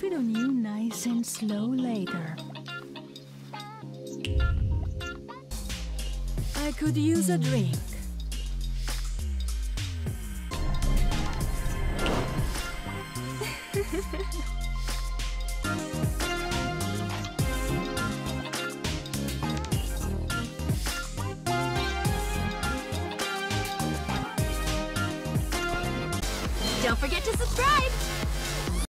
it on you nice and slow later. I could use a drink. Don't forget to subscribe!